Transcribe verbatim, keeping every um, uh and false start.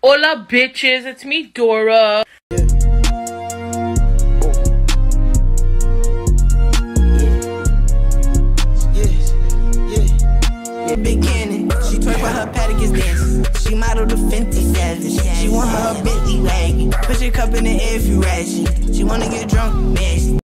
Hola bitches, it's me Dora. Beginning, she twerk for her Patek's dances. She modeled the Fenty Savage. She want her Bentley wagon. Push your cup in the air if you ratchet. She wanna get drunk, nasty.